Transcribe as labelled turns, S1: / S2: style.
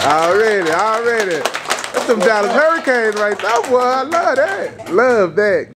S1: Already. That's them Dallas Hurricanes right there, boy. I love that. Love that.